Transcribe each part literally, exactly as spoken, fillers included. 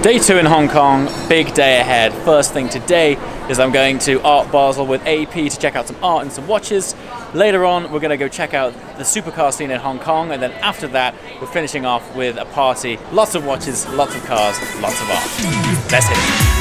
Day two in Hong Kong, big day ahead. First thing today is I'm going to Art Basel with A P to check out some art and some watches. Later on, we're going to go check out the supercar scene in Hong Kong, and then after that, we're finishing off with a party. Lots of watches, lots of cars, lots of art. Let's hit it.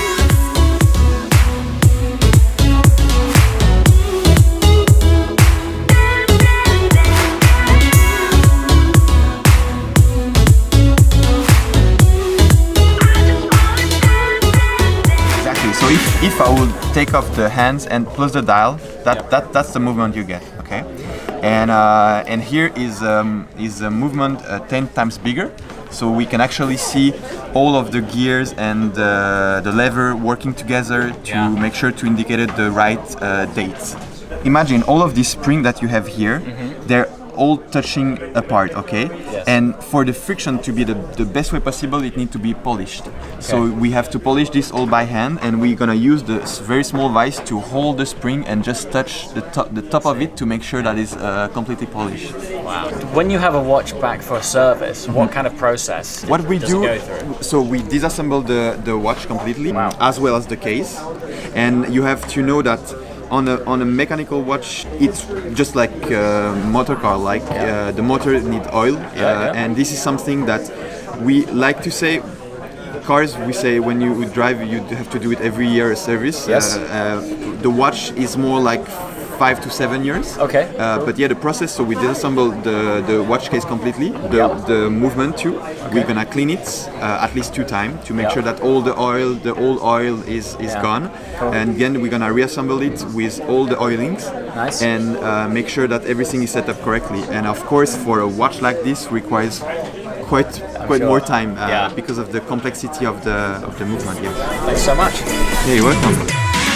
So if, if I would take off the hands and plus the dial, that, yep. that that's the movement you get, okay? And uh, and here is um, is a movement uh, ten times bigger, so we can actually see all of the gears and uh, the lever working together to yeah. make sure to indicate the right uh, dates. Imagine all of this spring that you have here, mm-hmm. they're all touching apart, okay? Yes. And for the friction to be the, the best way possible, it needs to be polished. Okay. So we have to polish this all by hand, and we're gonna use the very small vise to hold the spring and just touch the top, the top of it to make sure that it's uh, completely polished. Wow. When you have a watch back for a service, mm-hmm. what kind of process what we does do, it go through? So we disassemble the, the watch completely, wow. as well as the case. And you have to know that On a, on a mechanical watch, it's just like a motor car, like uh, the motor needs oil, uh, yeah, yeah. and this is something that we like to say. Cars, we say when you drive, you have to do it every year a service. Yes. Uh, uh, the watch is more like five to seven years. Okay. Uh, but yeah, the process, so we disassemble the, the watch case completely, the, yep. the movement too. Okay. We're gonna clean it uh, at least two times to make yep. sure that all the oil, the old oil is, is yeah. gone. Cool. And then we're gonna reassemble it with all the oilings. Nice. And uh, make sure that everything is set up correctly. And of course, for a watch like this, requires quite I'm quite sure. more time uh, yeah. because of the complexity of the of the movement. Yeah. Thanks so much. Yeah, you're welcome.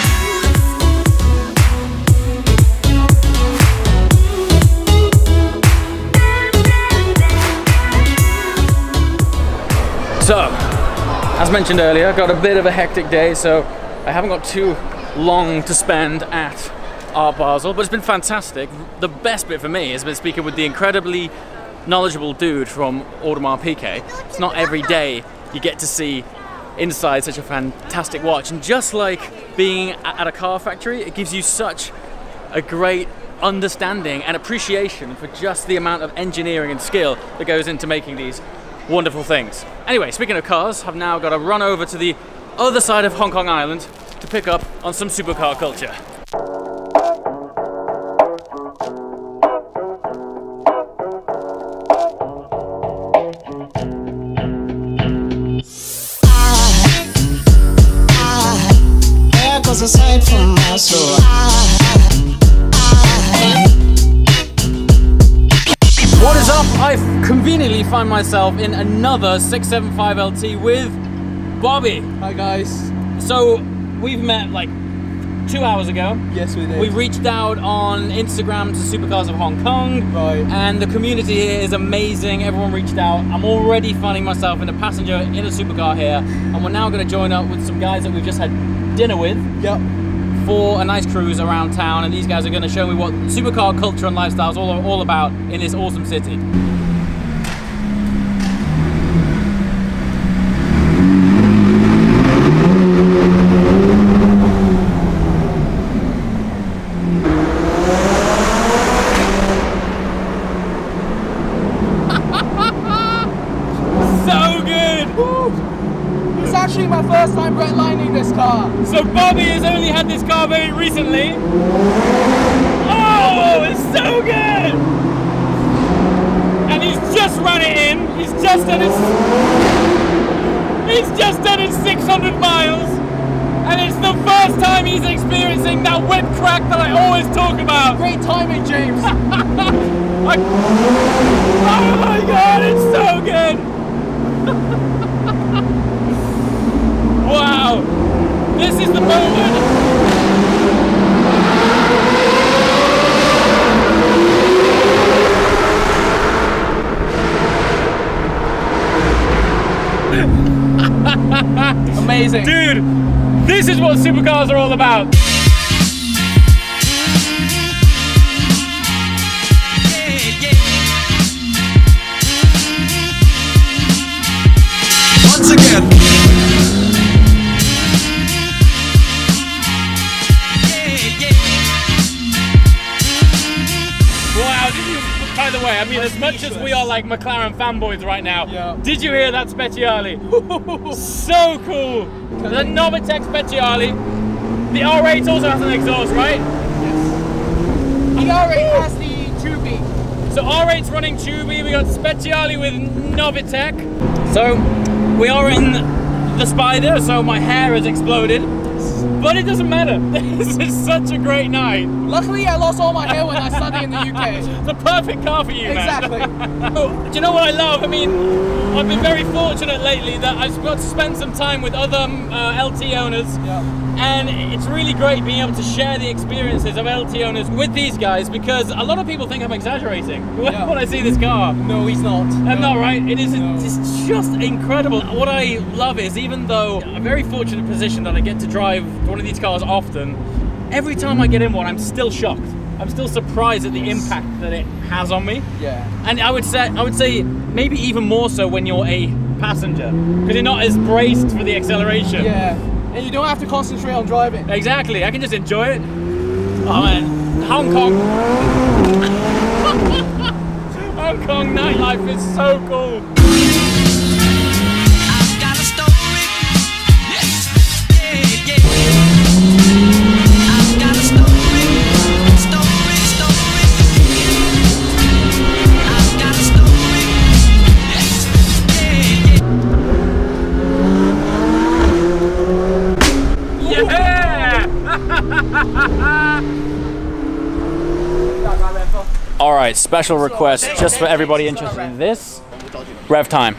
So, as mentioned earlier, got a bit of a hectic day, so I haven't got too long to spend at Art Basel, but it's been fantastic. The best bit for me has been speaking with the incredibly knowledgeable dude from Audemars Piguet. It's not every day you get to see inside such a fantastic watch, and just like being at a car factory, it gives you such a great understanding and appreciation for just the amount of engineering and skill that goes into making these wonderful things. Anyway, speaking of cars, I've now got to run over to the other side of Hong Kong Island to pick up on some supercar culture. Aside from my soul, what is up? I conveniently find myself in another six seventy-five L T with Bobby. Hi guys. So we've met like two hours ago. Yes, we did. We reached out on Instagram to Supercars of Hong Kong. Right. And the community here is amazing. Everyone reached out. I'm already finding myself in a passenger in a supercar here. And we're now going to join up with some guys that we've just had dinner with. Yep. For a nice cruise around town. And these guys are going to show me what supercar culture and lifestyle is all, all about in this awesome city. It's actually my first time redlining this car. So Bobby has only had this car very recently. Oh, it's so good! And he's just run it in. He's just done his. He's just done his six hundred miles, and it's the first time he's experiencing that whip crack that I always talk about. Great timing, James. I... Oh my God, it's so good! Wow! This is the moment! Amazing. Dude, this is what supercars are all about. once again. way, I mean, as much as we are like McLaren fanboys right now, Yeah. did you hear that Speciale? So cool. The Novitec Speciale. The R eight also has an exhaust, right? The R eight has the tubing. So R eight's running Tubi, we got Speciale with Novitec. So we are in the Spider, so my hair has exploded. But it doesn't matter. This is such a great night. Luckily, I lost all my hair when I studied in the U K. The perfect car for you, Exactly. man. Oh, do you know what I love? I mean, I've been very fortunate lately that I've got to spend some time with other um, uh, L T owners. Yeah. And it's really great being able to share the experiences of L T owners with these guys, because a lot of people think I'm exaggerating when, Yeah. when I see this car. No, he's not. I'm no. not right. It is No. it's just incredible. What I love is, even though I'm very fortunate position that I get to drive one of these cars often, every time I get in one, I'm still shocked. I'm still surprised at the impact that it has on me. Yeah. And I would say, I would say maybe even more so when you're a passenger, because you're not as braced for the acceleration. Yeah. And you don't have to concentrate on driving. Exactly. I can just enjoy it. Oh man, Hong Kong. Hong Kong nightlife is so cool. I've got a story. Yes. Yeah, yeah. I've got a story. Story, story. I've got a story. Yes. Yeah, yeah. Yeah! All right, special request just for everybody interested in this. Rev time.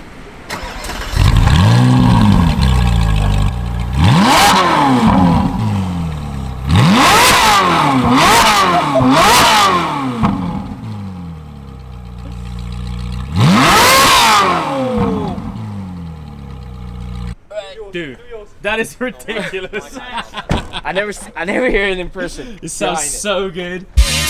Dude, that is ridiculous. I never, I never hear it in person. It sounds so good.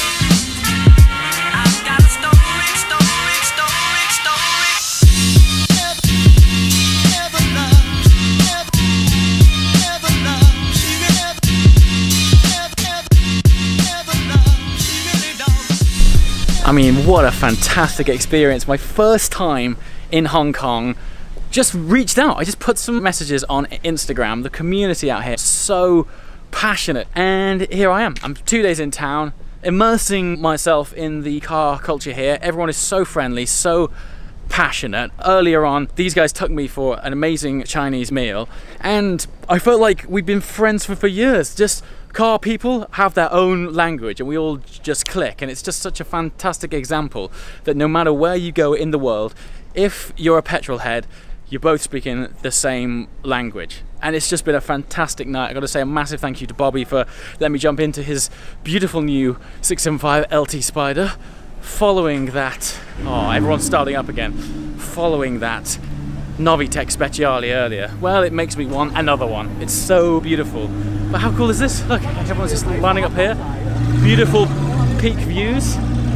I've got a story, story, story, story. Never, never love, never, never love. She never, never, never love. She really don't. I mean, what a fantastic experience. My first time in Hong Kong. Just reached out. I just put some messages on Instagram. The community out here is so passionate, and here I am. I'm two days in town, immersing myself in the car culture here. Everyone is so friendly, so passionate. Earlier on, these guys took me for an amazing Chinese meal, and I felt like we've been friends for, for years. Just car people have their own language, and we all just click, and it's just such a fantastic example that no matter where you go in the world, if you're a petrol head, you're both speaking the same language. And it's just been a fantastic night. I gotta say a massive thank you to Bobby for letting me jump into his beautiful new six seventy-five L T Spider. Following that, oh, everyone's starting up again. Following that Novitec Speciale earlier, well, it makes me want another one. It's so beautiful. But how cool is this? Look, everyone's just lining up here. Beautiful peak views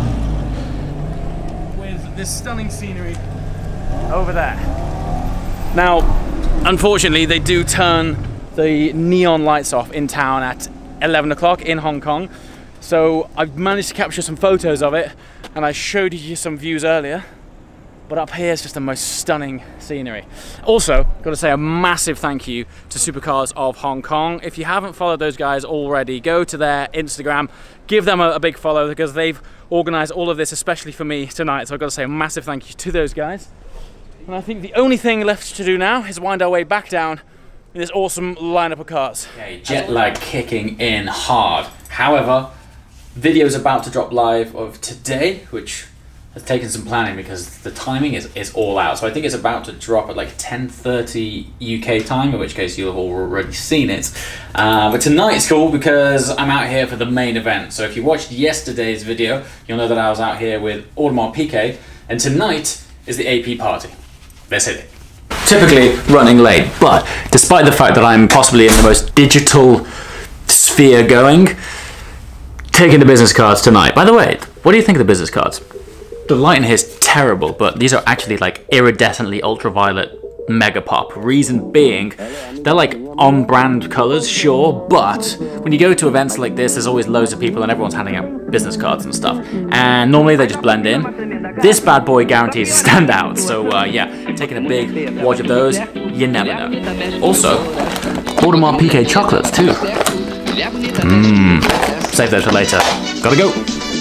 with this stunning scenery over there. Now, unfortunately, they do turn the neon lights off in town at eleven o'clock in Hong Kong. So I've managed to capture some photos of it, and I showed you some views earlier. But up here is just the most stunning scenery. Also, got to say a massive thank you to Supercars of Hong Kong. If you haven't followed those guys already, go to their Instagram, give them a, a big follow, because they've organized all of this especially for me tonight. So I've got to say a massive thank you to those guys. And I think the only thing left to do now is wind our way back down in this awesome lineup of cars. Okay, jet lag kicking in hard. However, video's about to drop live of today, which has taken some planning because the timing is, is all out. So I think it's about to drop at like ten thirty U K time, in which case you'll have already seen it. Uh, but tonight's cool because I'm out here for the main event. So if you watched yesterday's video, you'll know that I was out here with Audemars Piguet, and tonight is the A P party. Let's hit it. Typically running late, but despite the fact that I'm possibly in the most digital sphere going, taking the business cards tonight. By the way, what do you think of the business cards? The light in here is terrible, but these are actually like iridescently ultraviolet mega pop. Reason being, they're like on-brand colours, sure, but when you go to events like this, there's always loads of people and everyone's handing out business cards and stuff. And normally they just blend in. This bad boy guarantees to stand out. So uh, yeah, taking a big watch of those, you never know. Also, Audemars Piguet chocolates too. Mmm. Save those for later. Gotta go.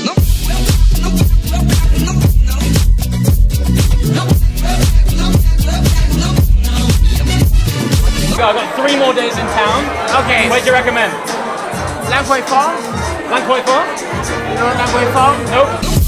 I've got three more days in town. Okay. Where do you recommend? Lang Kwai Fong? Lan Kwai Fo? You know Lang Kwai Fong? Nope.